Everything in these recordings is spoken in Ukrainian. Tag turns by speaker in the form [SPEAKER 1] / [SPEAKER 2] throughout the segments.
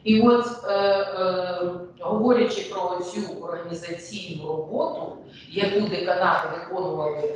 [SPEAKER 1] І от, говорячи про цю організаційну роботу, яку деканати виконували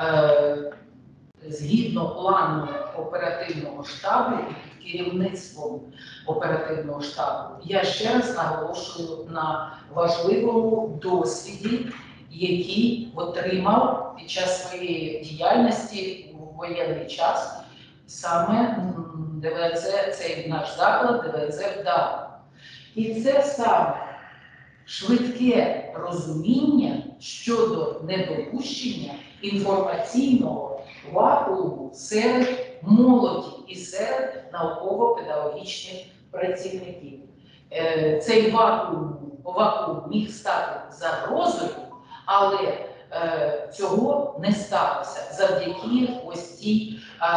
[SPEAKER 1] згідно плану оперативного штабу і під керівництвом оперативного штабу, я ще раз наголошую на важливому досвіді, який отримав під час своєї діяльності у воєнний час саме ДВЗ, цей наш заклад ДВЗ «Вдава». І це саме швидке розуміння щодо недопущення інформаційного вакууму серед молоді і серед науково-педагогічних працівників. Цей вакуум міг стати загрозою, але цього не сталося завдяки ось цій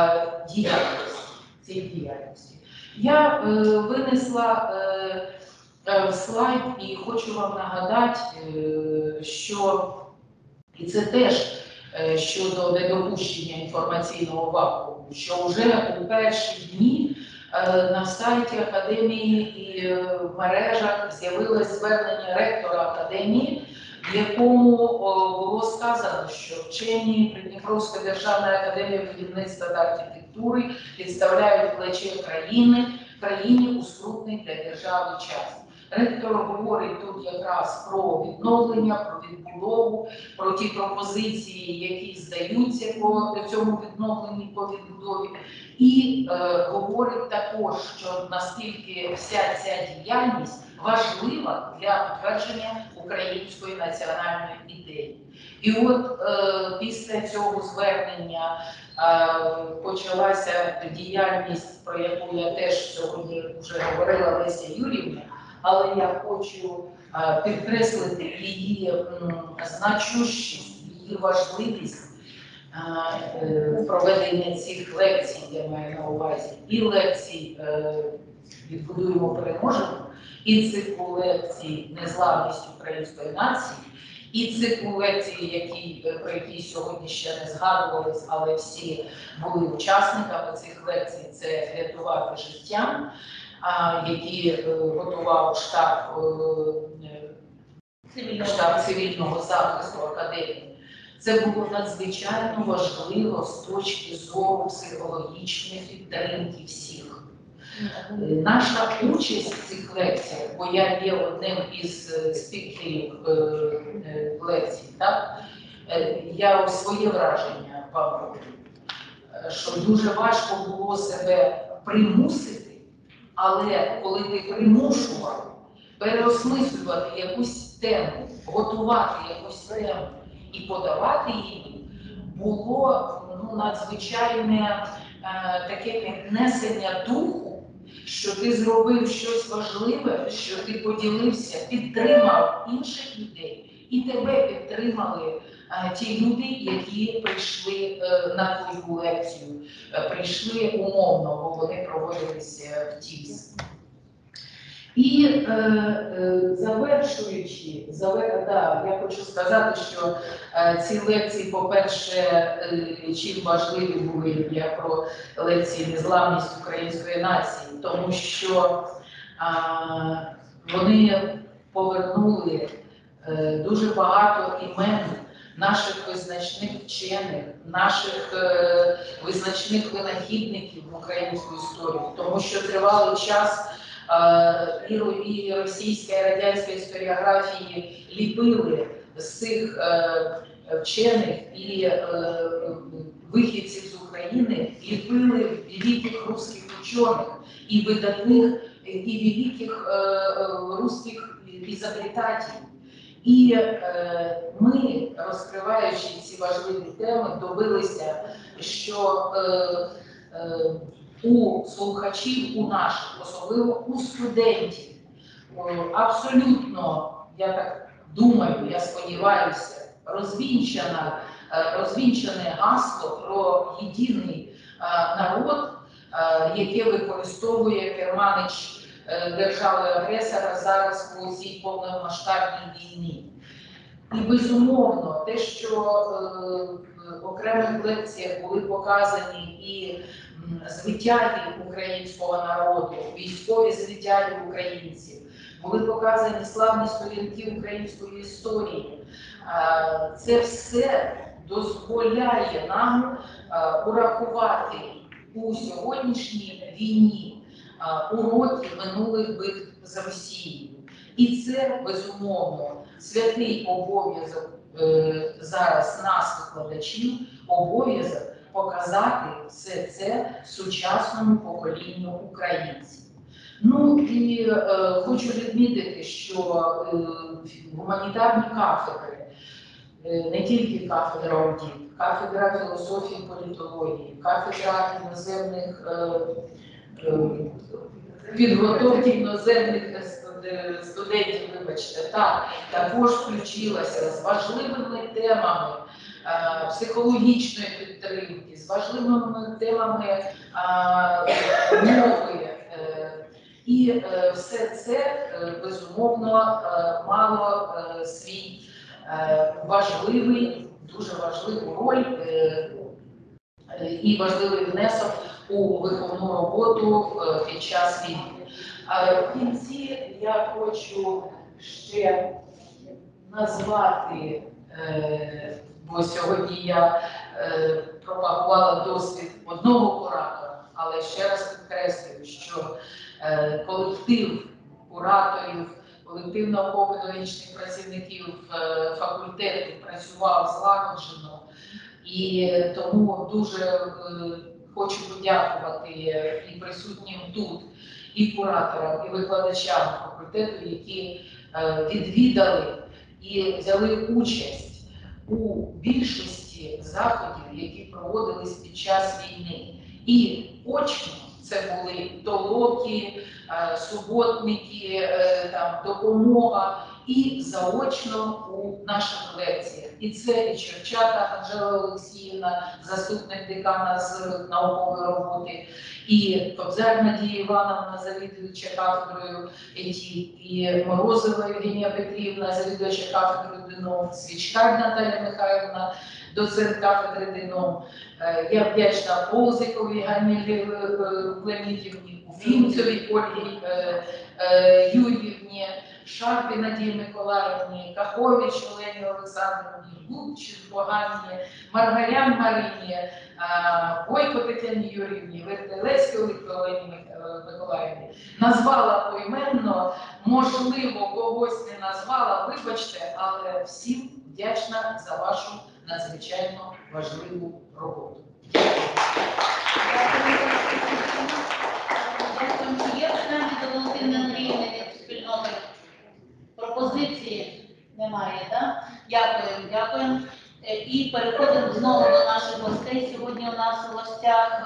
[SPEAKER 1] діяльності. Я винесла слайд і хочу вам нагадати, що і це теж щодо недопущення інформаційного вакууму, що вже у перші дні на сайті Академії і в мережах з'явилось звернення ректора Академії, в якому було сказано, що вчені Придніпровської державної академії будівництва та архітектури підставляють плече країні у скрутний для держави час. Ректор говорить тут якраз про відновлення, про відбудову, про ті пропозиції, які здаються по цьому відновленні, по відбудові. І говорить також, що наскільки вся ця діяльність важлива для утвердження української національної ідеї. І от після цього звернення почалася діяльність, про яку я теж сьогодні вже говорила Леся Юріївна, але я хочу підкреслити її значущість, її важливість проведення цих лекцій, я маю на увазі, і лекцій «Відбудуємо, переможемо», і циклу лекцій «Незламність української нації», і циклу лекцій, про які сьогодні ще не згадувались, але всі були учасниками цих лекцій, це «Рятувати життя», які готував штаб цивільного захисту Академії. Це було надзвичайно важливо з точки зору психологічної підтримки всіх. Наша участь в цих лекціях, бо я є одним із спікерів лекцій, так? Я своє враження вам роблю, що дуже важко було себе примусити, але коли ти примушував переосмислювати якусь тему, готувати якусь тему і подавати її, було надзвичайне таке піднесення духу, що ти зробив щось важливе, що ти поділився, підтримав інших людей, і тебе підтримали ті люди, які прийшли на твою лекцію, прийшли умовно, бо вони проводилися в ТІС. І завершуючи, я хочу сказати, що ці лекції, по-перше, чим важливі були я про лекції «Незламність української нації», тому що вони повернули дуже багато імен наших визначних вчених, наших визначних винахідників в українську історію, тому що тривалий час і російська, і радянська історіографії ліпили з цих вчених і вихідців з України, ліпили великих русських учених і видатних, і великих русських ізобретателів. І ми, розкриваючи ці важливі теми, добилися, що у слухачів, у наших, особливо у студентів, абсолютно, я так думаю, я сподіваюся, розвінчане гасло про єдиний народ, яке використовує керманич держави-агресора зараз у цій повномасштабній війні. І безумовно, те, що в окремих лекціях були показані і звитяги українського народу, військові звитяги українців, були показані славні сторінки української історії. Це все дозволяє нам урахувати у сьогоднішній війні уроки минулих битв з Росією. І це, безумовно, святий обов'язок зараз нас, викладачів, обов'язок показати все це сучасному поколінню українців. Ну і хочу відмітити, що гуманітарні кафедри, не тільки кафедра ОДІТ, кафедра філософії і політології, кафедра іноземних підготовки іноземних студентів, вибачте, також включилася з важливими темами психологічної підтримки, з важливими темами мови. І все це, безумовно, мало свій важливий, дуже важливу роль і важливий внесок у виховну роботу під час війни. В кінці я хочу ще назвати, бо сьогодні я пропагувала досвід одного куратора, але ще раз підкреслюю, що колектив кураторів, колектив науково-педагогічних працівників факультету працював злагоджено, і тому дуже хочу подякувати і присутнім тут, і кураторам, і викладачам факультету, які відвідали і взяли участь у більшості заходів, які проводились під час війни. І очно це були толоки, суботники, допомога, і заочно у наших лекціях. І це і Черчата Анжела Олексіївна, заступник декана з наукової роботи, і Кобзар Надія Івановна, завідувача кафедрою етік, і Морозова Євгенія Петрівна, завідувача кафедрою ДИНОМ, Свічкар Наталія Михайлівна, доцент кафедри ДИНОМ. Я вдячна Ползиковій Ганні Леонідівні, Уфімцевій Ольгі Юріївні, Шарпі Надії Миколаївні, Кахович Олені Олександровні, Губченко Ганні, Маргарян Марині, Бойко Тетяні Юріївні, Вертелецькій Олені Миколаївні. Назвала поіменно, можливо, когось не назвала, вибачте, але всім вдячна за вашу надзвичайно важливу роботу.
[SPEAKER 2] Дякую. Чи є питання до Валентини Андріївни від спільноти? Пропозиції немає, так? Дякую, дякую. І переходимо знову до наших гостей. Сьогодні у нас у гостях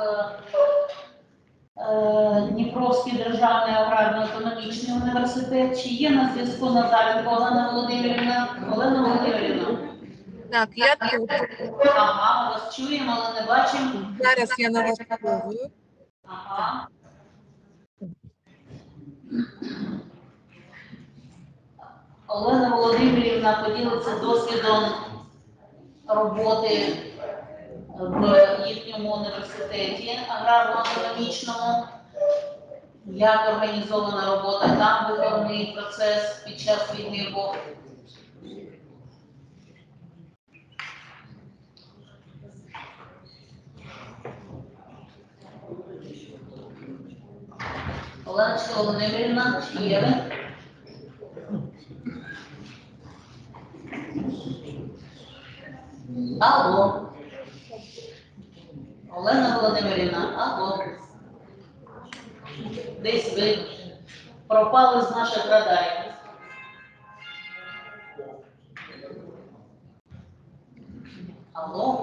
[SPEAKER 2] Дніпровський державний аграрно-економічний університет. Чи є на зв'язку Назаренко Олена Володимирівна? Олена Володимирівна.
[SPEAKER 3] Так, я тут.
[SPEAKER 2] Ага, ми вас чуємо, але не бачимо.
[SPEAKER 3] Зараз я налаштовую.
[SPEAKER 2] Ага. Олена Володимирівна поділиться досвідом роботи в їхньому університеті аграрно-економічному, як організована робота там, виховний процес під час війни був. Оленочка Володимирівна, чи є ви? Алло. Олена Володимирівна, алло. Десь ви пропали з наших радарів. Алло.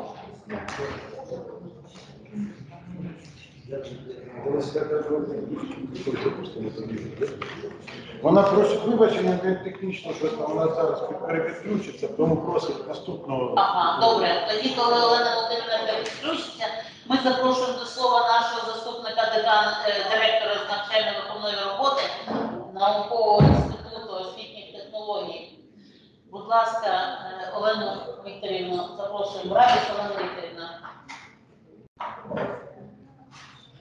[SPEAKER 4] Вона просить вибачення технічно, що вона зараз перепідключиться, тому просить наступного.
[SPEAKER 2] Ага, добре. Тоді, коли Олена Володимирівна підключиться, ми запрошуємо до слова нашого заступника директора з навчально-виховної роботи Наукового інституту освітніх технологій. Будь ласка, Олену Вікторівну запрошуємо. Радість, Олена Вікторівна.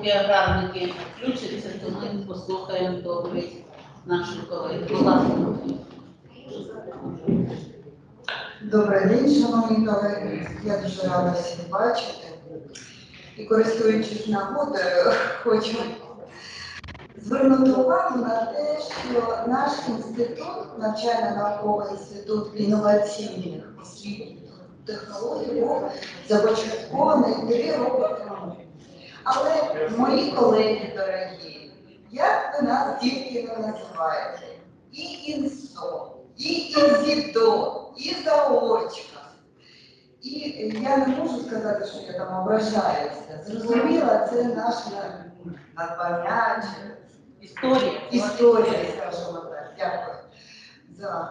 [SPEAKER 2] поки аграрники включаться, то ми послухаємо доповідь наших колег. Будь ласка.
[SPEAKER 5] Добрий день, шановні колеги. Я дуже рада всіх бачити. І користуючись нагодою, хочу звернути увагу на те, що наш інститут, навчально-науковий інститут інноваційних освітніх технологій, був започаткований 3 роки тому. Але мої колеги дорогі, як ви нас тільки не називаєте, і ІНСО, і ІНЗІДО, і заочка. І я не можу сказати, що я там ображаюся. Зрозуміла, це наше надбання, історія, скажімо так. Дякую за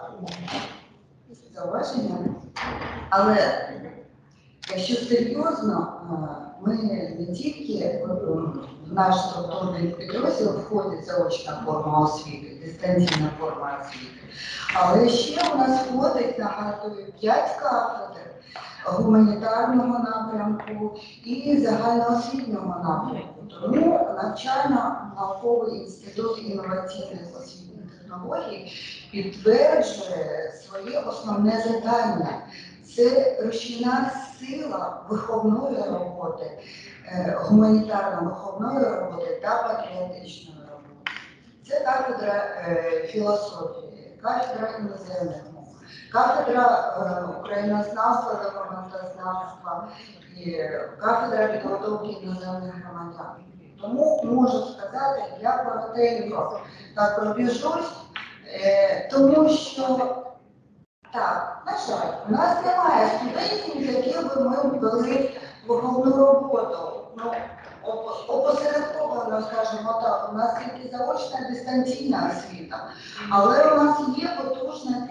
[SPEAKER 5] зауваження. Але якщо серйозно, ми не тільки в наш структурний підрозділ входить заочна форма освіти, дистанційна форма освіти, але ще у нас входить, нагадую, 5 кафедр гуманітарного напрямку і загальноосвітнього напрямку. Тому навчально-науковий інститут інноваційних освітніх технологій підтверджує своє основне завдання. Це рушійна сила виховної роботи, гуманітарно-виховної роботи та патріотичної роботи. Це кафедра філософії, кафедра іноземних мов, кафедра українознавства, документознавства і кафедра підготовки іноземних громадян. Тому можу сказати, я коротенько так пробіжусь, тому що так, на жаль, у нас немає студентів, з яких би ми вели виховну роботу. Ну, опосередковано, скажімо так, у нас тільки заочна дистанційна освіта, але у нас є потужна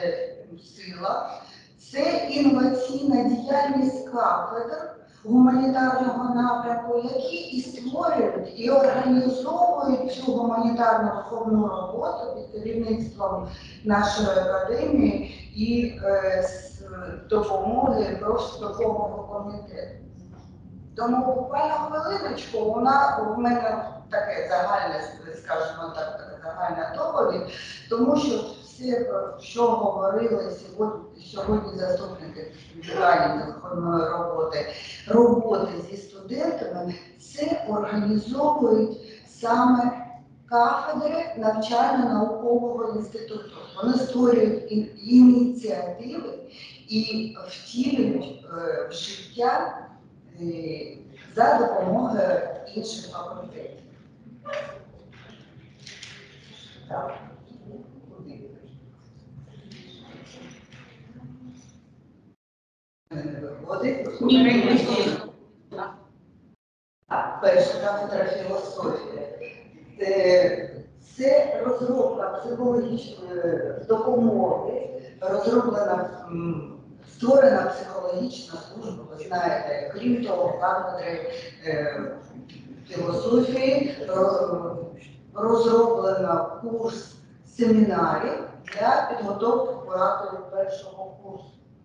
[SPEAKER 5] сила, це інноваційна діяльність кафедр гуманітарного напрямку, які і створюють, і організовують цю гуманітарну виховну роботу під керівництвом нашої академії і з допомоги профспілкового комітету. Тому буквально хвилиночку, у мене таке загальне, скажімо так, загальна доповідь, тому що все, про що говорили сьогодні заступники федеральної виховної роботи зі студентами, це організовують саме кафедри навчально-наукового інституту. Вони створюють ініціативи і втілюють в життя за допомогою інших факультетів. Так. Виходить. Перша кафедра філософії. Це розробка психологічної допомоги, створена психологічна служба, ви знаєте, крім того, кафедри філософії розроблено курс семінарів для підготовки кураторів першого курсу.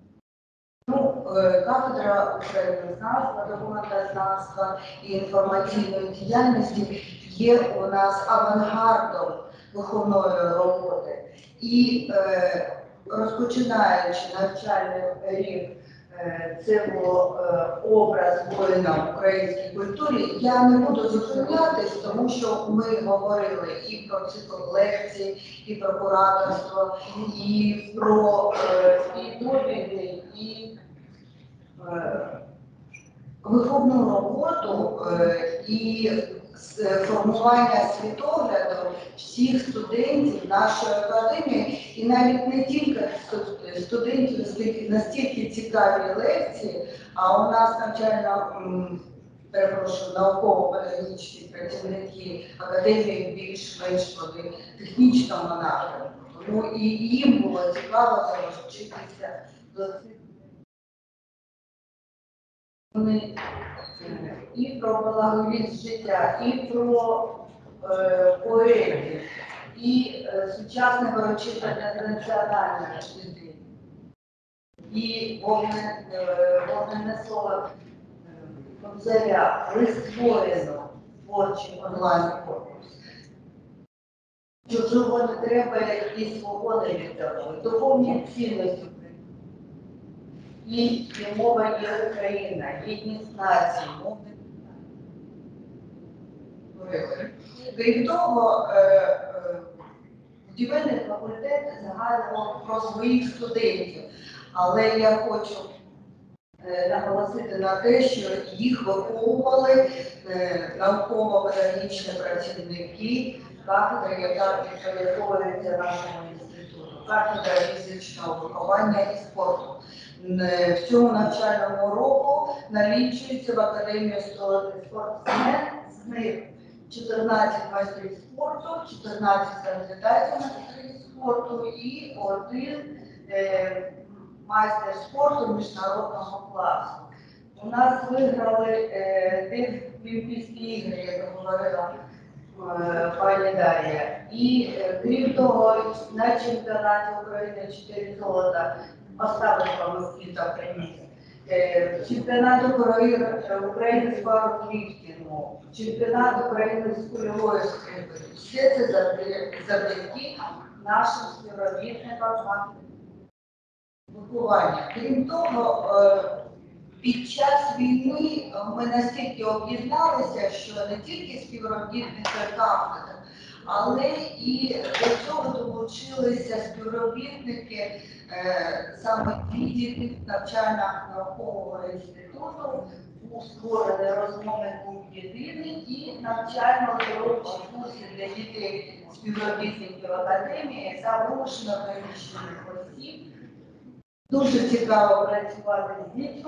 [SPEAKER 5] Кафедра українознавства, документознавства і інформаційної діяльності є у нас авангардом виховної роботи. І розпочинаючи навчальний рік, це було образ воїна в українській культурі. Я не буду зупинятись, тому що ми говорили і про цикл лекцій, і про кураторство, і про доповіді, і виховну роботу, і формування світогляду всіх студентів нашої академії, і навіть не тільки студентів, настільки цікаві лекції, а у нас науково-педагогічні працівники академії більш-менш в технічному напрямку. Тому і їм було цікаво залучитися до цих. Вони і про благовість життя, і про поезію, і сучасне вирочитання національних людей, і вогненне слово Кобзаря, лист воїну, творчий онлайн-конкурс. Чужого не треба і свого не віддавали. Духовні цінності. І мова є Україна, єдність нації, мовний. Крім того, будівельний факультет згадував про своїх студентів, але я хочу наголосити на те, що їх виховували науково-педагогічні працівники кафедри, яка підпорядковується нашому інституту, кафедра фізичного виховання і спорту. В цьому навчальному року налічується в Академії спортсмен, з них 14 майстрів спорту, 14 кандидатів майстрів спорту і один майстер спорту міжнародного класу. У нас виграли Олімпійські ігри, як говорила пані Дар'я. І крім того, на чемпіонаті України 4 золота поставили самостійно приніс. Чемпіонат України з паропліфтингу, чемпіонат України з кульової стрільби. Все це завдяки нашим співробітникам виховання. Крім того, під час війни ми настільки об'єдналися, що не тільки співробітники кафедри, але і до цього долучилися співробітники саме відділів навчально-наукового інституту, був створений розмовний клуб «Єдиний» і навчально-оздоровчі курси для дітей співробітників академії та вимушено переміщених осіб. Дуже цікаво працювати з дітьми.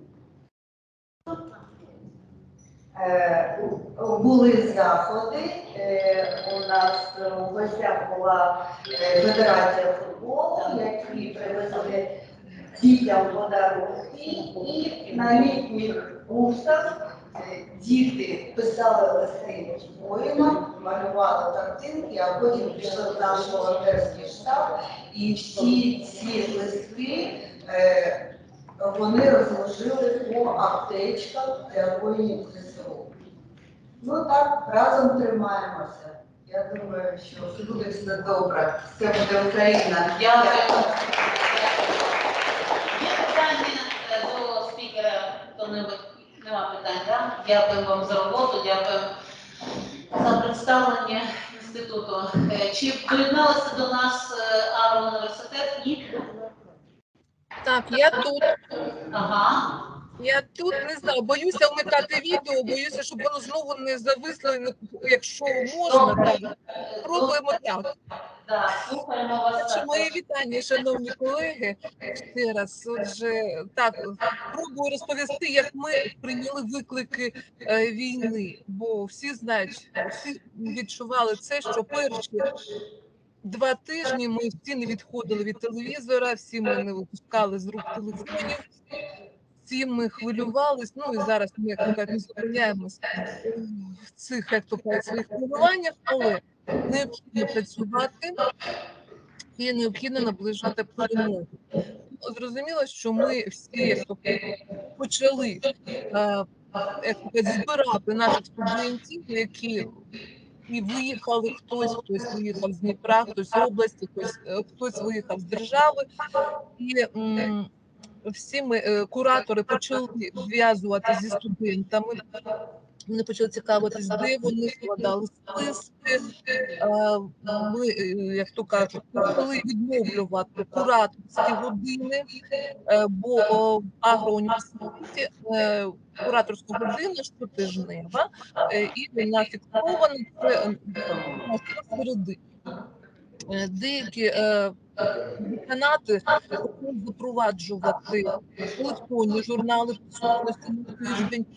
[SPEAKER 5] Були заходи, у нас у гостях була Федерація футболу, які привезли дітям подарунки, і на літніх курсах діти писали листи воїнам, малювали картинки, а потім пішли в наш волонтерський штаб, і всі ці листи вони розложили по аптечках для воїнів ЗСУ. Ну так, разом тримаємося. Я думаю, що буде все добре. Все буде Україна.
[SPEAKER 2] Дякую. Є питання до спікера? Хто-небудь? Нема питань, так? Дякую вам за роботу, дякую за представлення інституту. Чи доєдналися до нас агроуніверситет? Ні?
[SPEAKER 3] Так, я тут.
[SPEAKER 2] Ага.
[SPEAKER 3] Я тут не знаю, боюся вмикати відео, боюся, щоб воно знову не зависло, якщо можна, так. Пробуємо так.
[SPEAKER 2] Так, слухаємо вас.
[SPEAKER 3] Так що мої вітання, шановні колеги, ще раз. Отже, так, пробую розповісти, як ми прийняли виклики війни, бо всі знають, всі відчували це, що перші 2 тижні ми всі не відходили від телевізора, всі ми не випускали з рук телефонів, всі ми хвилювались, ну і зараз ми, як то кажуть, не зупиняємось в цих, як то кажуть, своїх хвилюваннях, але необхідно працювати і необхідно наближати перемогу. Зрозуміло, що ми всі, як то почали як то кажуть, збирати наших студентів, які і виїхали хтось виїхав з Дніпра, хтось з області, хтось виїхав з держави. І всі ми, куратори, почали зв'язувати зі студентами. Вони почали цікавитись, де вони складали списки. Ми, як то кажуть, почали відновлювати кураторські години, бо в агроуніверситеті кураторська година щотижнева, і вона фіксована середи. Деякі деканати почали запроваджувати електронні журнали присутності на тиждень.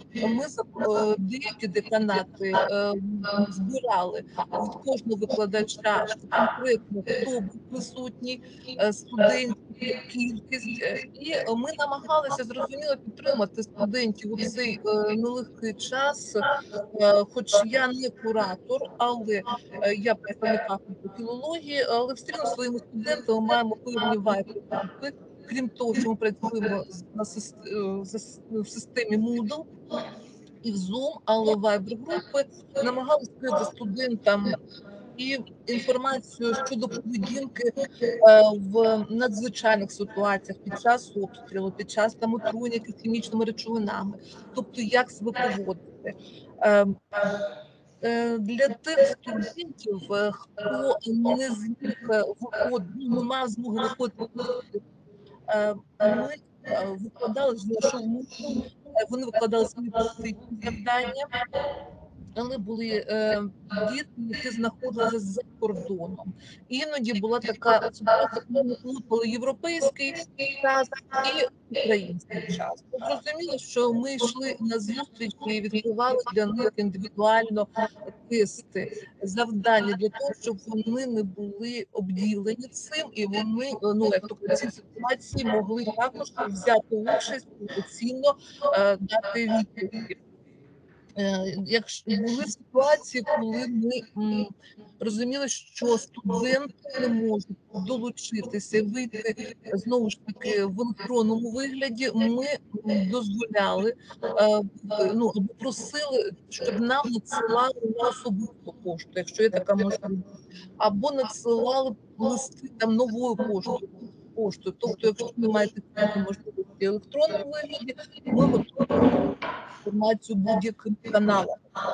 [SPEAKER 3] Деякі деканати збирали від кожного викладача конкретно, хто був присутній, студентів, кількість. І ми намагалися, зрозуміло, підтримати студентів у цей нелегкий час, хоч я не куратор, але я представник кафедри філології, але все одно своїми студентами маємо певні вайб-групи. Крім того, що ми працюємо в системі Moodle, і в Zoom, але в Viber-групи, намагалися скрити студентам і інформацію щодо поведінки в надзвичайних ситуаціях під час обстрілу, під час там отруєння якимись хімічними речовинами, тобто як себе поводити. Для тих студентів, хто не зміг не мав змоги виходити, ми викладали з нашого МУКу, вони викладали свої практичні завдання, але були діти, які знаходилися за кордоном. Іноді була така ситуація, коли ми плутали європейський час і український час. Зрозуміло, що ми йшли на зустріч і відкривали для них індивідуально тести, завдання для того, щоб вони не були обділені цим, і вони, як то в цій ситуації могли також взяти участь повноцінно, дати відповіді. Якщо були ситуації, коли ми розуміли, що студенти не можуть долучитися, вийти знову ж таки в електронному вигляді, ми дозволяли, або просили, щоб нам надсилали на особисту пошту, якщо є така можливість, або надсилали листи там новою поштою. Тобто, якщо ви маєте такі можливості в електронному вигляді, ми готові інформацію будь-яким каналам.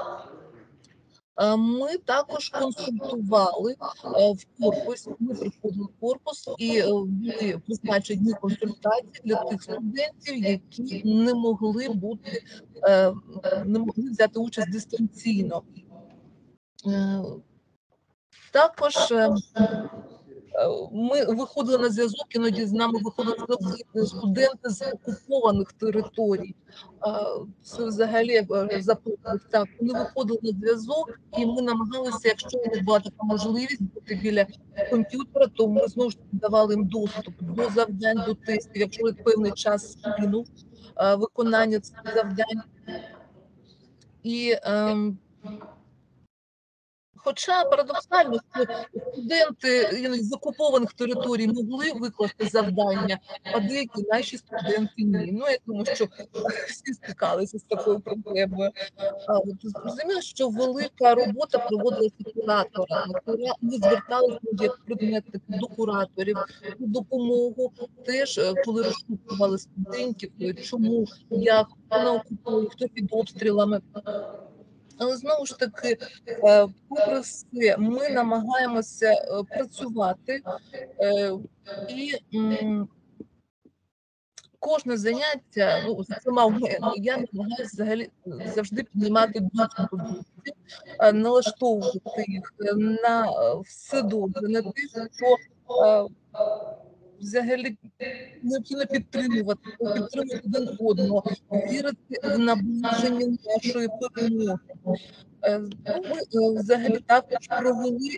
[SPEAKER 3] Ми також консультували в корпусі, ми приходили в корпус і були призначені консультації для тих студентів, які не могли взяти участь дистанційно. Також ми виходили на зв'язок, іноді з нами виходили студенти з окупованих територій. Це взагалі запитував так. Вони виходили на зв'язок, і ми намагалися, якщо не була така можливість бути біля комп'ютера, то ми знову ж таки давали їм доступ до завдань, до тестів, якщо певний час скинув виконання цих завдань. І хоча парадоксально, що студенти з окупованих територій могли викласти завдання, а деякі наші студенти ні. Я думаю, що всі стикалися з такою проблемою. Зрозуміло, що велика робота проводилася кураторами. Ми зверталися як предметники до кураторів, у допомогу теж, коли розшукували студентів, чому, як, хто на окуповані, хто під обстрілами. Але знову ж таки, попри все, ми намагаємося працювати, і кожне заняття, зокрема, я намагаюся взагалі завжди піднімати дух студентів, налаштовувати їх на все добре, на те, що взагалі необхідно підтримувати один одного, вірити в наближення нашої перемоги. Ми взагалі також провели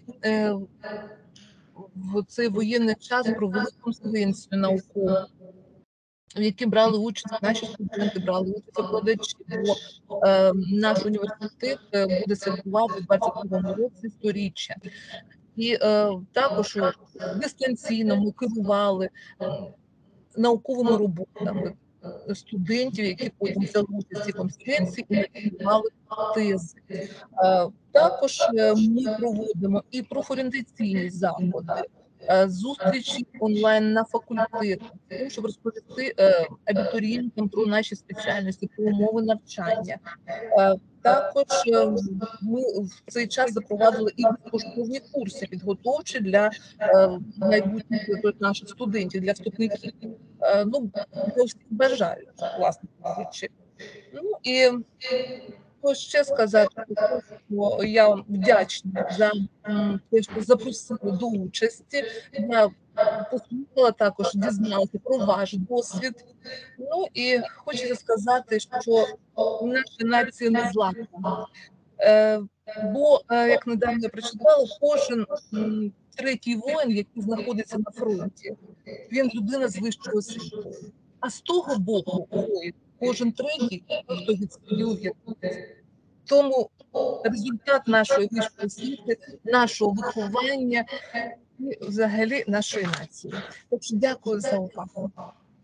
[SPEAKER 3] в цей воєнний час конференцію наукову, в якій брали участь наші студенти, брали участь викладачі, бо наш університет буде святкувати у 22-му році 100-річчя. І також дистанційно ми керували науковими роботами студентів, які потім взяли участь в цій конференції і написали тези. Також ми проводимо і профорієнтаційні заходи, зустрічі онлайн на факультетах, щоб розповісти абітурієнтам про наші спеціальності, про умови навчання. Також ми в цей час запровадили і безкоштовні курси підготовчі для майбутніх наших студентів, для вступників. Для всіх бажаючих, власне кажучи. І ще сказати, що я вам вдячна за те, що запросили до участі. Я послухала також, дізналася про ваш досвід. І хочеться сказати, що наша нація не зламана. Бо, як недавно я прочитала, кожен третій воїн, який знаходиться на фронті, він людина з вищою освітою. А з того боку, кожен третій, хто відстрілює. Тому результат нашої вищої освіти, нашого виховання і взагалі нашої нації. Так що дякую за увагу.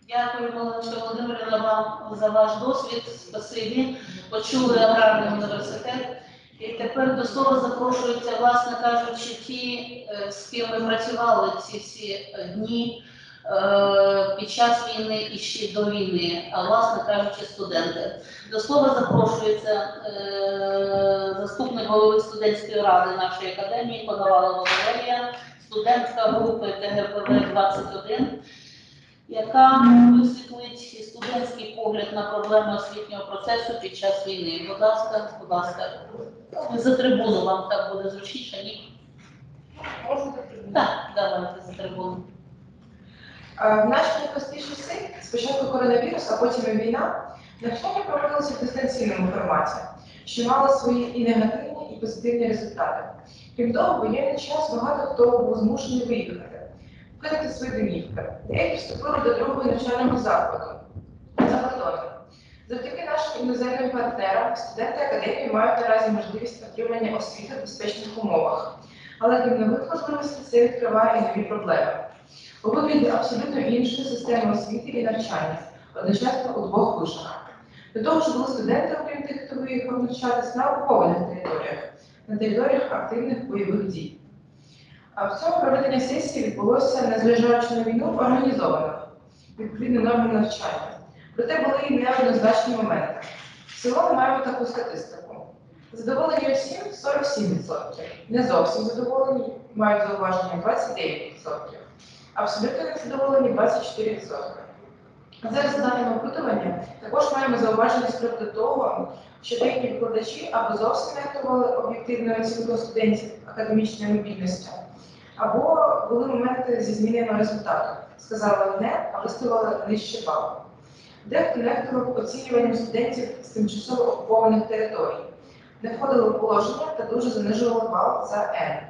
[SPEAKER 2] Дякую, Валентина Володимирівна, вам за ваш досвід. Спасибі. Почули аграрний університет. І тепер до слова запрошуються, власне кажучи, ті, з ким ми працювали ці всі дні під час війни і ще до війни, а власне кажучи, студенти. До слова запрошується заступник голови студентської ради нашої академії Коновалова Валерія, студентка групи ТГПВ-21, яка висвітлить студентський погляд на проблеми освітнього процесу під час війни. Будь ласка, будь ласка. За трибуну вам так буде зручніше, ні?
[SPEAKER 6] Можна за трибуну?
[SPEAKER 2] Так, давайте за трибуну.
[SPEAKER 6] В наш найпростіший світ, спочатку коронавірус, а потім і війна, навчання проводилося в дистанційному форматі, що мало свої і негативні, і позитивні результати. Крім того, в воєнний час багато хто був змушений виїхати, покинути свої домівки. Деякі вступили до другого навчального закладу за кордоном. Завдяки нашим іноземним партнерам студенти академії мають наразі можливість отримання освіти в безпечних умовах. Але крім нових можливостей, це відкриває і нові проблеми. У вигляді абсолютно іншої системи освіти і навчання, одночасно у двох вишах. До того ж, були студенти, окрім тих, хто виїхав навчатись на окупованих територіях, на територіях активних бойових дій. А в цьому проведення сесії відбулося, незважаючи на війну, організовано, відповідно нормам навчання. Проте були і неоднозначні моменти. В цілому маємо таку статистику. Задоволені усім 47%. Не зовсім задоволені, мають зауваження 29%. Абсолютно незадоволені 24%. За результатами опитування також маємо зауваження з приводу того, що деякі викладачі або зовсім не актували об'єктивною оцінкою студентів академічної мобільності, або були моменти зі зміною результату. Сказали одне, а виставили нижче бал. Дехто нехтував оцінюванням студентів з тимчасово окупованих територій, не входили в положення та дуже занижували бал за N.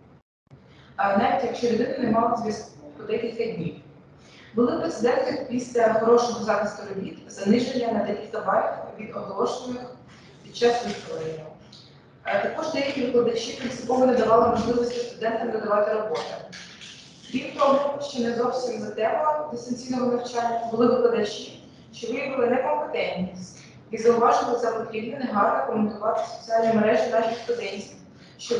[SPEAKER 6] Навіть якщо людина не мала зв'язку по декілька днів. Були прецеденти після хорошого захисту робіт, заниження на декілька балів від оголошених під час виставлення. Також деякі викладачі принципово не давали можливості студентам надавати роботи. Крім того, що не зовсім за темою дистанційного навчання, були викладачі, що виявили некомпетентність і зауважили за потрібне негарно коментувати соціальні мережі наших студентів, що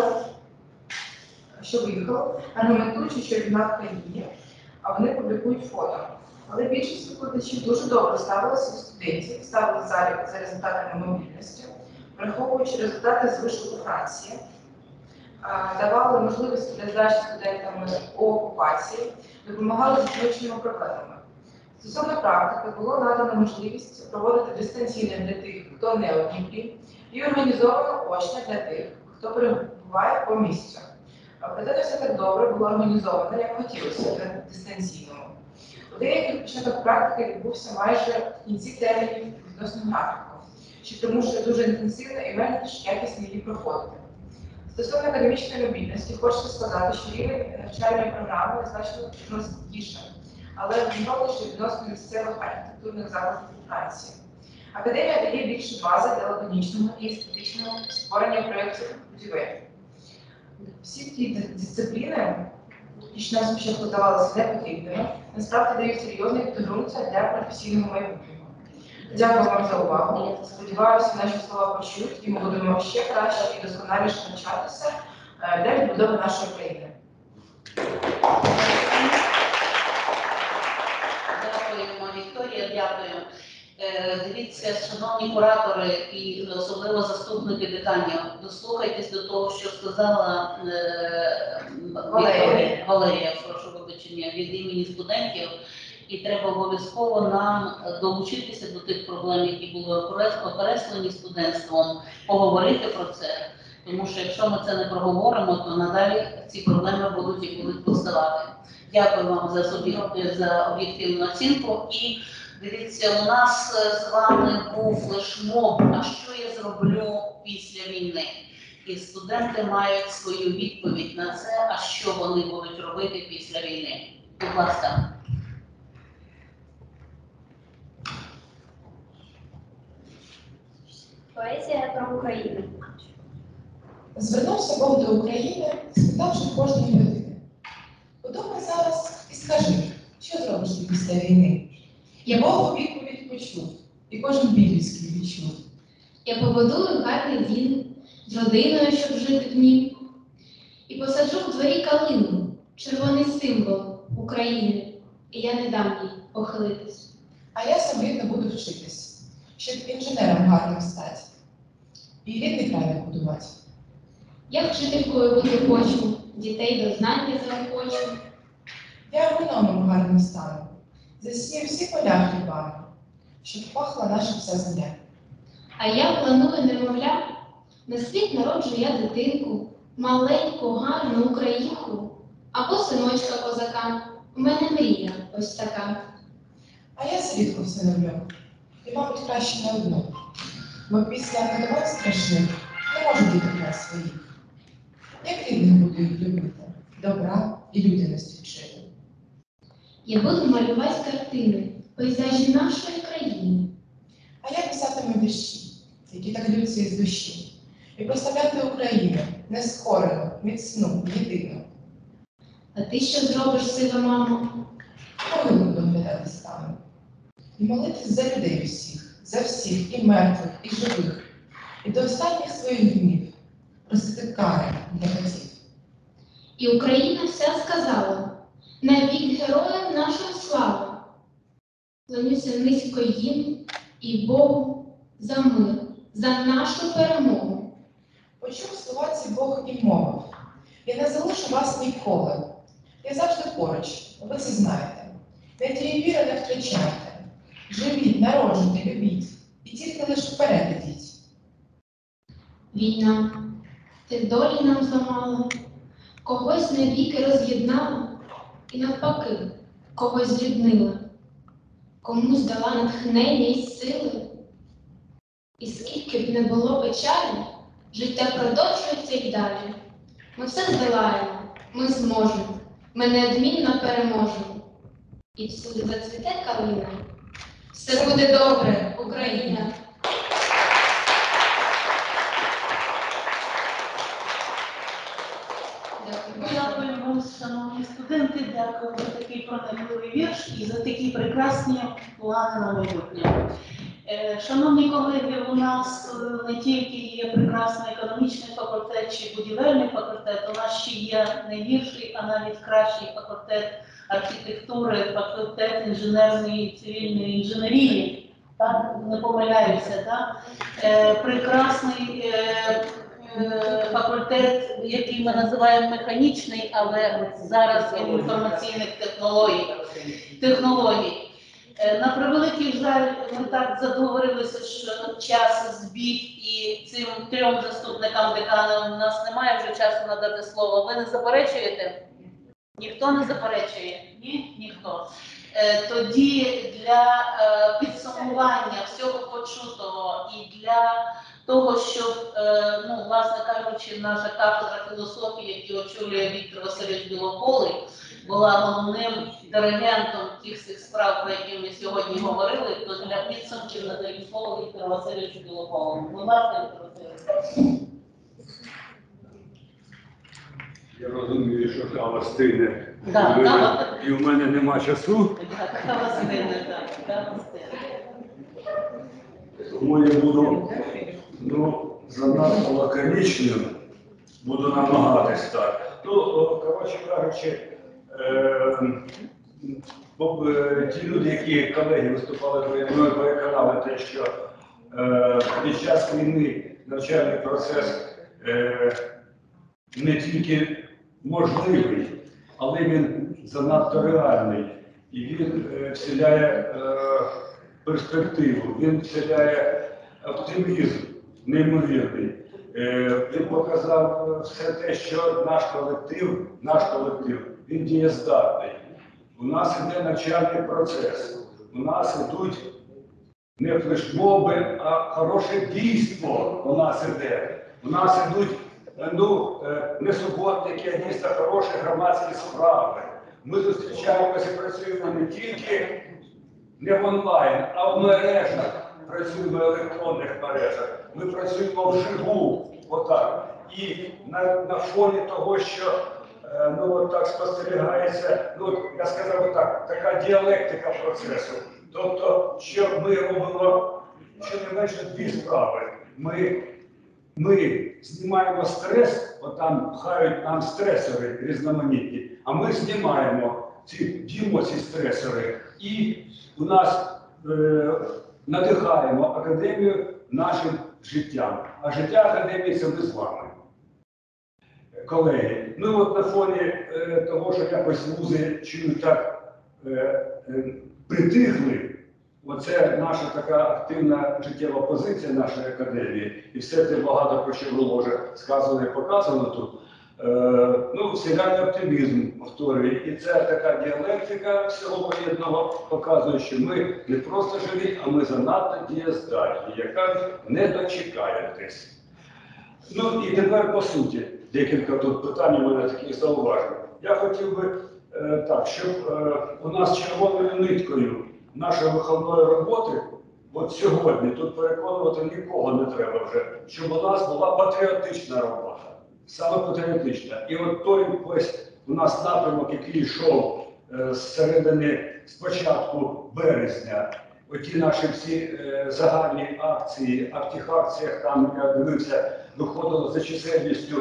[SPEAKER 6] виїхали, аргументуючи, що війна в країні, а вони публікують фото. Але більшість викладачів дуже добре ставилися до студентів, ставили за результатами мобільності, враховуючи результати з вишу у Франції, давали можливості для здачі студентами у окупації, допомагали з вивченими проблемами. Стосовно практики, було надано можливість проводити дистанційно для тих, хто не у Дніпрі, і організовано очно для тих, хто перебуває по місцю. Проте не все так добре було організовано, як хотілося для дистанційного. У деяких початок практики відбувся майже в кінці термінів відносно графіку, що примушує дуже інтенсивно і менш якісно її проходити. Стосовно академічної мобільності, хочеться сказати, що рівень навчальної програми значно жорсткіше, але враховуючи відносно місцевих архітектурних закладів у Франції. Академія дає більше бази для лаконічного і естетичного створення проєктів будівель. Всі ті дисципліни, які нам спочатку здавалися непотрібними, насправді дають серйозне підґрунтя для професійного майбутнього. Дякую вам за увагу. Сподіваюся, наші слова почують і ми будемо ще краще і досконаліше навчатися для відбудови нашої країни.
[SPEAKER 2] Дякуємо, Вікторія, дякую. Дивіться, шановні куратори і особливо заступники деканів, дослухайтесь до того, що сказала Валерія, прошу вибачення, від імені студентів. І треба обов'язково нам долучитися до тих проблем, які були окреслені студентством, поговорити про це. Тому що якщо ми це не проговоримо, то надалі ці проблеми будуть і будуть повставати. Дякую вам за об'єктивну оцінку. І дивіться, у нас з вами був флешмоб «А що я зроблю після війни?» І студенти мають свою відповідь на це, а що вони будуть робити після війни. Будь ласка.
[SPEAKER 7] Поезія про Україну.
[SPEAKER 8] Звернувся Бог до України, спитавши кожної людини: подумай зараз і скажи, що зробиш ти після війни? Я Бог у відповідь почув, і кожен біль людський відчув.
[SPEAKER 7] Я побудую гарний дім з родиною, щоб жити в нім. І посаджу в дворі калину, червоний символ України. І я не дам їй похилитись.
[SPEAKER 8] А я самотно буду вчитись, щоб інженером гарним стати. І рідний край побудувати.
[SPEAKER 7] Я вчителькою бути хочу, дітей до знань я заохочу.
[SPEAKER 8] Я агрономом гарним стану, засію всі поля хлібами, щоб пахла наша вся земля.
[SPEAKER 7] А я планую немовля, на світ народжу я дитинку, маленьку, гарну українку, або синочка козака. У мене мрія ось така.
[SPEAKER 8] А я зрідку всиновлю, і, мабуть, краще не одну. Бо після годувань страшних не можу діти в нас своїх. Як рідних буду їх любити, добра і людяності вчити.
[SPEAKER 7] Я буду малювати картини, пейзажі нашої країни.
[SPEAKER 8] А я писатиму вірші, які так лються із душі, і прославляти Україну, нескорену, міцну, єдину.
[SPEAKER 7] А ти що зробиш, сива мамо?
[SPEAKER 8] Могилу доглядати стану. І молитись за людей усіх, за всіх, і мертвих, і живих, і до останніх своїх днів просити кари для батьків.
[SPEAKER 7] І Україна вся сказала, навік героям нашим слава. Клонюся низько їм і Богу за мир, за нашу перемогу.
[SPEAKER 8] Почув слова ці Бог і мовив: я не залишу вас ніколи. Я завжди поруч, ви це знаєте. Не тієї віри не втрачайте. Живіть, народжуйте, любіть, і тільки лиш вперед ідіть.
[SPEAKER 7] Війна, ти долі нам зламала, когось навіки роз'єднала, і навпаки, когось зріднила, комусь дала натхнення й сили. І скільки б не було печалі, життя продовжується й далі. Ми все здолаємо, ми зможемо, ми неодмінно переможемо. І всюди зацвіте калина. Все буде добре, Україна!
[SPEAKER 2] Дякую вам, шановні студенти, дякую за такий проникливий вірш і за такі прекрасні плани на майбутнє. Шановні колеги, у нас не тільки є прекрасний економічний факультет чи будівельний факультет, у нас ще є не гірший, а навіть кращий факультет архітектури, факультет інженерної і цивільної інженерії. Так, не помиляюся, так? Прекрасний факультет, який ми називаємо механічний, але зараз він інформаційних технологій. На превеликий жаль, ми так задоволилися, що час збіг, і цим 3 заступникам декана у нас немає вже часу надати слово. Ви не заперечуєте? Ніхто не заперечує? Ні? Ніхто. Тоді для підсумування всього почутого і для того, щоб, власне кажучи, наша кафедра філософії, яку очолює Віктор Васильович Білополий, була головним диригентом тих всіх справ, про які ми сьогодні говорили, то для підсумків надаю слово Віктору Васильовичу Білополому. Будь ласка, Віктор Васильович.
[SPEAKER 9] Я розумію, що кава стине,
[SPEAKER 2] Так,
[SPEAKER 9] і в мене нема часу,
[SPEAKER 2] кава стине, так, кава стине.
[SPEAKER 9] тому я буду занадто лаконічним, буду намагатись так. Коротше кажучи, ті люди, які колеги виступали мною, переконали те, що під час війни навчальний процес не тільки можливий, але він занадто реальний. І він вселяє перспективу, він вселяє оптимізм неймовірний. Він показав все те, що наш колектив, він дієздатний. У нас іде навчальний процес, у нас ідуть не флешмоби, а хороше дійство у нас іде. У нас ідуть не суботники, а дійсно хороші громадські справи. Ми зустрічаємося і працюємо не тільки не в онлайн, а в мережах. Працюємо в електронних мережах. Ми працюємо вживу, отак. І на фоні того, що так спостерігається, я сказав би так, така діалектика процесу. Тобто, що ми робимо щонайменше дві справи. Ми знімаємо стрес, от там пхають нам стресори різноманітні, а ми знімаємо діємо ці стресори і у нас надихаємо академію нашим життям. А життя академії – це ми з вами, колеги. Ну от на фоні того, що якось вузи чую так притихли, оце наша така активна життєва позиція нашої академії, і все це багато про що було вже сказано і показано тут. Ну, вселяє оптимізм, повторюю, і це така діалектика всього поєднаного показує, що ми не просто живі, а ми занадто дієздатні, яка не дочекаєтесь. Ну і тепер по суті, декілька тут питань у мене таких зауважень. Я хотів би так, щоб у нас червоною ниткою нашої виховної роботи, от сьогодні тут переконувати нікого не треба вже, щоб у нас була патріотична робота. Саме патріотична. І от той ось у нас напрямок, який йшов з початку березня, оті наші всі загальні акції, а в тих акціях там, я дивився, виходило за чисельністю,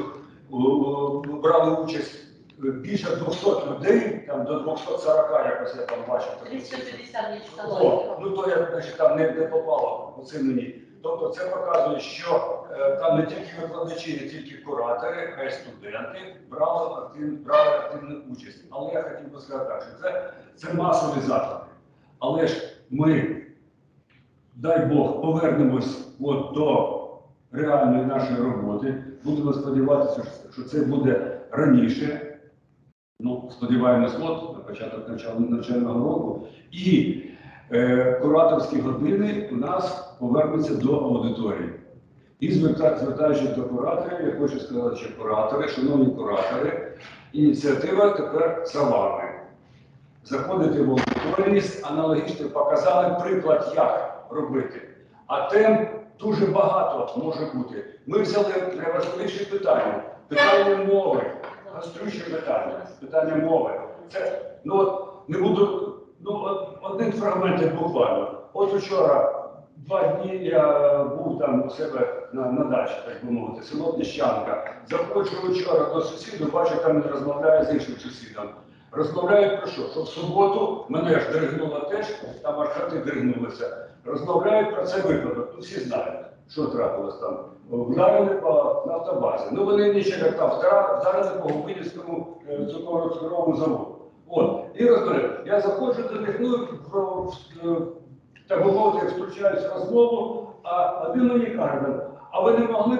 [SPEAKER 9] брали участь більше 200 людей, там до 240 якось я там бачив.
[SPEAKER 2] 350 не читала.
[SPEAKER 9] Ну то я значить, там не попало, оце мені. Тобто це показує, що там не тільки викладачі, не тільки куратори, а й студенти брали активну участь. Але я хотів би сказати так, що це масові заходи. Але ж ми, дай Бог, повернемось от до реальної нашої роботи. Будемо сподіватися, що це буде раніше. Ну, сподіваємось, от на початок навчального року. І кураторські години у нас повернуться до аудиторії. І звертаючись до кураторів, я хочу сказати, що куратори, шановні куратори, ініціатива тепер за вами. Заходите в аудиторію, аналогічно показали приклад, як робити. А тем дуже багато може бути. Ми взяли найважливіші питання. Питання мови. Гострюче питання мови. Це, ну от, не буду, ну, один фрагмент буквально. От вчора, 2 дні я був там у себе на дачі, так би мовити, село Піщанка. Заходжу вчора до сусіду, бачу, там він розмовляє з іншим сусідом. Розмовляють про що? Що в суботу мене ж дригнуло теж, там аж хати дригнулися. Розмовляють про це випадок. Ну, всі знають, що трапилось там. Вдарили по нафтобазі. Ну, вони нічого там вдарили по Губинівському цукровому заводу. От. І розмовляють. Я заходжу до них, ну, так би мовити, втручаюсь в розмову, а один мені каже, а ви не могли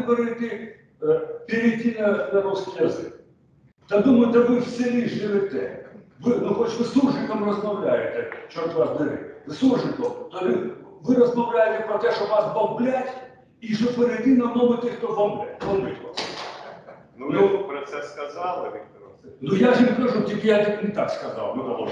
[SPEAKER 9] перейти на русский язик? Та думаю, та ви в селі живете. Ну, хоч ви з суржиком розмовляєте, чорт вас бери. З суржиком, то ви розмовляєте про те, що вас бомблять, і що перейти на мову тих, хто бомбить вас.
[SPEAKER 10] Ну, ви про це сказали, Віктор Васильович?
[SPEAKER 9] Ну, я ж їм кажу, тільки я не так сказав, Микола.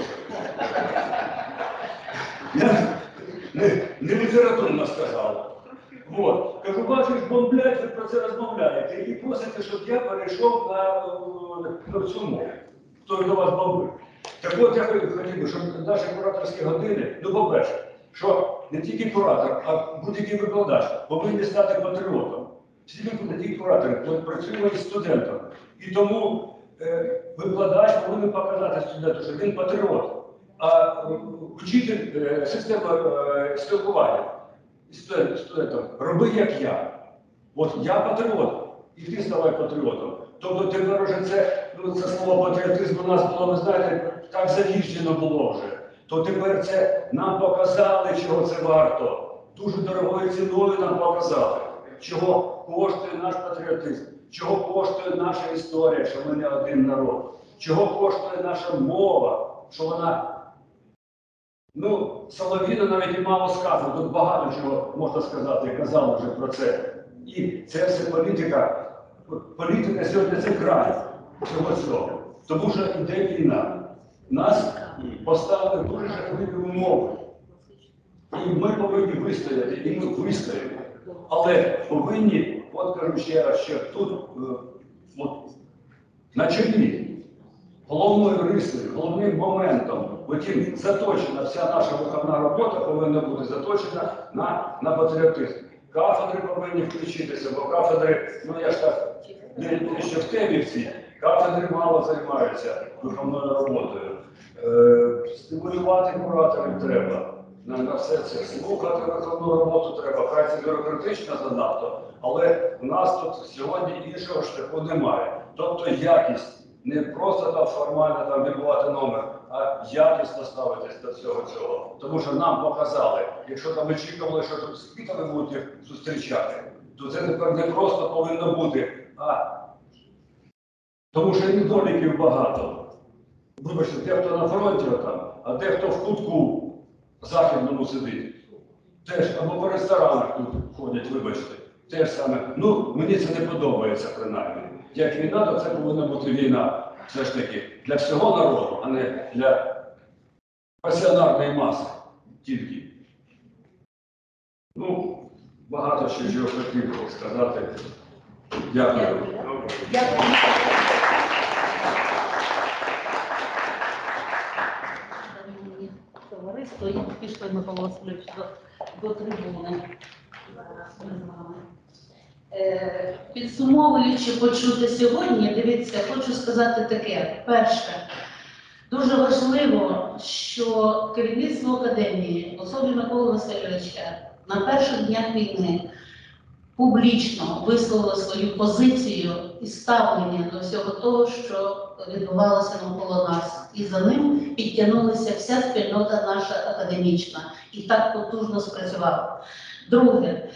[SPEAKER 9] Я не літературно сказав. От. Кажу, бачиш, бомблять, ви про це розмовляєте. І просите, щоб я перейшов на цю мову, хто до вас бомбив. Так от я хотів би, щоб наші кураторські години, ну, по-перше, що не тільки куратор, а будь-який викладач повинні стати патріотом. Всі не тільки куратори, працюємо із студентами. І тому викладач повинен показати студенту, що він патріот. А вчитель система спілкування студентам роби як я. От я патріот, і ти ставай патріотом. Тобто тепер уже це слово патріотизм у нас було, ви знаєте, так заїжджено було вже. То тепер це нам показали, чого це варто. Дуже дорогою ціною нам показали, чого коштує наш патріотизм, чого коштує наша історія, що ми не один народ, чого коштує наша мова, що вона, ну, Солов'їна навіть і мало сказано, тут багато чого можна сказати, і казали вже про це. І це все політика. Політика сьогодні це край цього. Тому що йде війна. Нас поставили дуже жахливі умови. І ми повинні вистояти, і ми вистоїмо. Але повинні, от кажу ще раз, що тут от, на чолі головною рисою, головним моментом Потім заточена вся наша виховна робота повинна бути заточена на патріотизм. Кафедри повинні включитися, бо кафедри, ну я ж так, ще в темі всі, кафедри мало займаються виховною роботою. Стимулювати кураторів треба. На все це слухати виховну роботу треба, хай це бюрократично занадто, але в нас тут сьогодні іншого шляху немає. Тобто якість, не просто там формально там відбувати номер, а якісно ставитись до всього цього. Тому що нам показали, якщо там очікували, що тут з квітами будуть їх зустрічати, то це тепер не просто повинно бути, тому що і недоліків багато. Вибачте, дехто на фронті там, а дехто в кутку західному сидить. Теж або по ресторанах тут ходять, вибачте. Те ж саме. Ну, мені це не подобається принаймні. Як війна, то це повинна бути війна. Все ж таки для всього народу, а не для пасіонарної маси тільки. Ну, багато ще чого хотів сказати. Дякую.
[SPEAKER 6] Дякую.
[SPEAKER 2] Товариство, і пішли Микола Васильович до трибуни. Ми з вами. Підсумовуючи почути сьогодні, дивіться, хочу сказати таке. Перше, дуже важливо, що керівництво академії, в особі Миколи Васильовича, на перших днях війни публічно висловило свою позицію і ставлення до всього того, що відбувалося навколо нас. І за ним підтягнулася вся спільнота наша академічна. І так потужно спрацювала. Друге,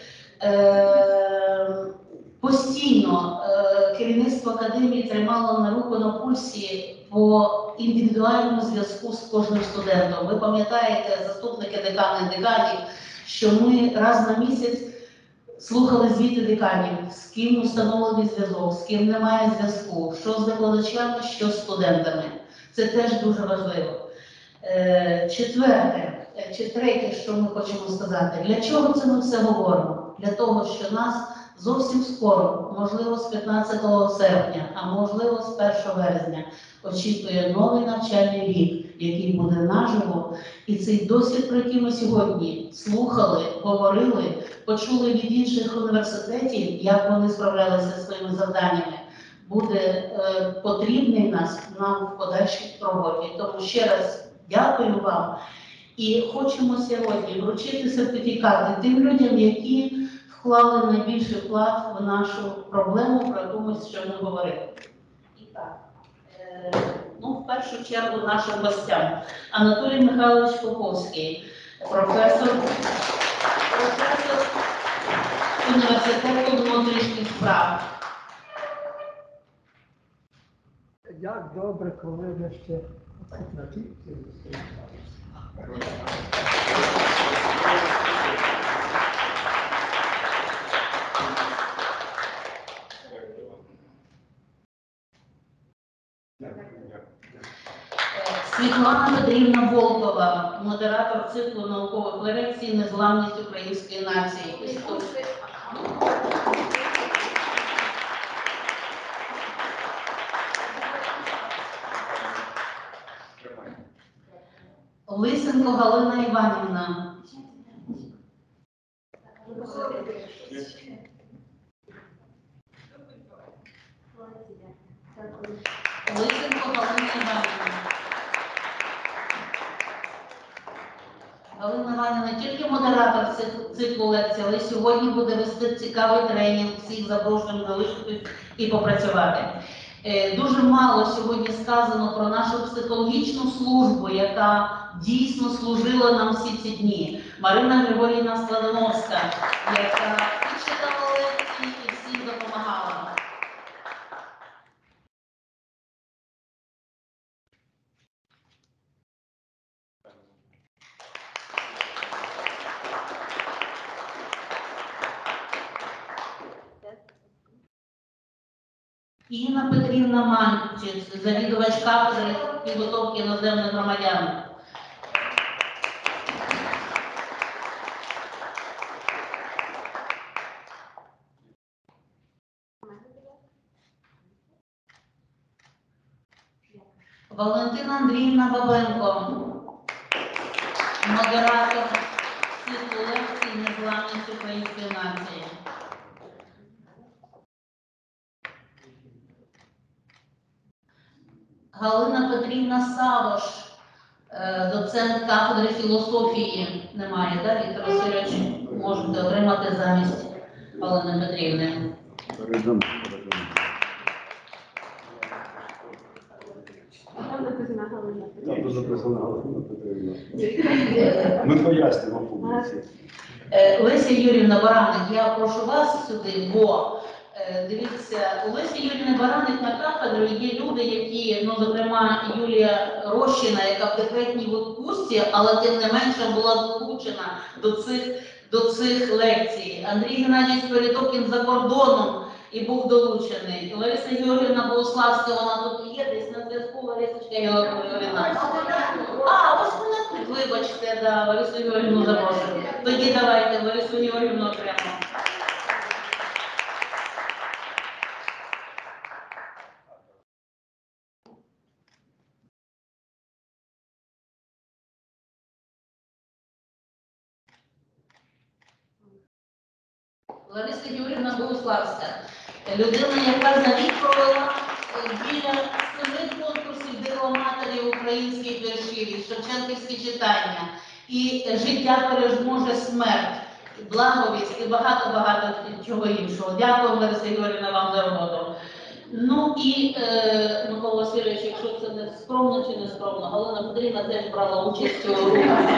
[SPEAKER 2] постійно керівництво академії тримало на руку на пульсі по індивідуальному зв'язку з кожним студентом. Ви пам'ятаєте, заступники декана і деканів, що ми раз на місяць слухали звіти деканів, з ким установлений зв'язок, з ким немає зв'язку, що з викладачами, що з студентами. Це теж дуже важливо. Четверте, чи третє, що ми хочемо сказати, для чого це ми все говоримо? Для того, що нас зовсім скоро, можливо з 15 серпня, а можливо з 1 березня, очікує новий навчальний рік, який буде наживо. І цей досвід, про який ми сьогодні слухали, говорили, почули від інших університетів, як вони справлялися зі своїми завданнями, буде потрібний нам в подальшій роботі. Тому ще раз дякую вам. І хочемо сьогодні вручити сертифікати тим людям, які вклали найбільший вклад в нашу проблему, про яку ми сьогодні говорили. І так, в першу чергу нашим гостям. Анатолій Михайлович Поповський, професор університету внутрішніх справ.
[SPEAKER 11] Як добре, коли ви ще на тільки.
[SPEAKER 2] Світлана Петрівна Волкова, модератор циклу наукових лекцій «Незламність української нації». Лисенко Галина Іванівна. Лисенко Галина Іванівна. Галина Іванівна не тільки модератор циклу лекцій, але сьогодні буде вести цікавий тренінг, всіх запрошуємо залишитись і попрацювати. Дуже мало сьогодні сказано про нашу психологічну службу, яка дійсно служила нам всі ці дні. Марина Григорівна Складановська, яка і читала лекції, і всім допомагала. Інна Петрівна Манчич, завідувач кафедри підготовки іноземних громадян. Валентина Андріївна Бабенко, модератор циклу лекцій «Незламність української нації». Галина Петрівна Савош, доцент кафедри філософії. Немає, так, Віктор Васильович? Можете отримати замість Галини Петрівни.
[SPEAKER 9] Ми пояснимо публіці.
[SPEAKER 2] Леся Юрівна Бараник, я прошу вас сюди, бо дивіться, у Лесі Юрівни Бараник на кафедру є люди, які, ну, зокрема, Юлія Рощина, яка в декретній відпустці, але тим не менше була долучена до цих лекцій. Андрій Геннадійович Перетокін за кордоном і був долучений. Лариса Георгіївна Богославська, вона тут є, десь на зв'язку. Ларисочка Георгіївна. А, ось вона тут, вибачте, да, Ларису Георгіївну запрошую. Тоді давайте Ларису Георгіївну окремо. Лариса Юрівна Богославська, людина, яка за рік провела біля 7 конкурсів декламаторів українських віршів, шевченківські читання, і життя переможе смерть, благовість і багато-багато чого іншого. Дякую, Лариса Юрівна, вам за роботу. Ну і Микола Васильович, якщо це не скромно чи не скромно, Галина Петрівна теж брала участь у рухах.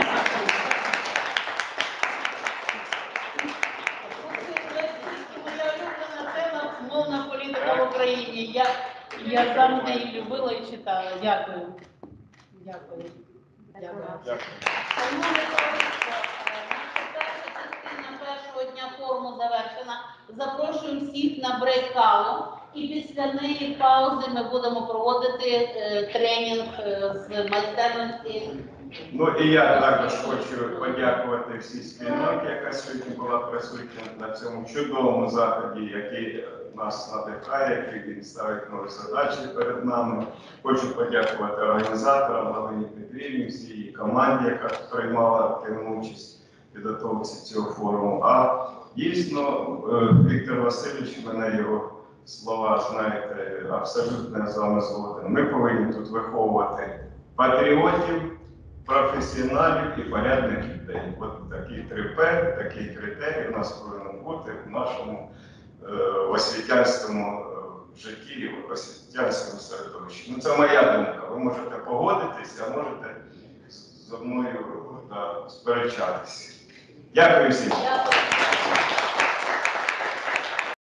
[SPEAKER 2] Мовна політика в Україні. Я завжди її любила і читала. Дякую. Дякую. Дякую. Шановні товариство, наша перша частина першого дня форуму завершена. Запрошую всіх на брейк-каву. І після неї паузи ми будемо проводити тренінг з майстерності.
[SPEAKER 10] Ну і я також хочу подякувати всій спільноті, яка сьогодні була присутня на цьому чудовому заході, який нас надихає, який він ставить нові задачі перед нами. Хочу подякувати організаторам Галині Петрівні, всій її команді, яка приймала активну участь в підготовці цього форуму. А дійсно, Віктор Васильович, мене його слова, знаєте, абсолютно з вами згоден. Ми повинні тут виховувати патріотів, професіоналів і порядних людей. От такий 3П, такий критерій у нас повинен бути в нашому освітянському житті, в освітянському середовищі. Ну, це моя думка. Ви можете погодитися, а можете зі мною сперечатися. Дякую всім.
[SPEAKER 2] Дякую.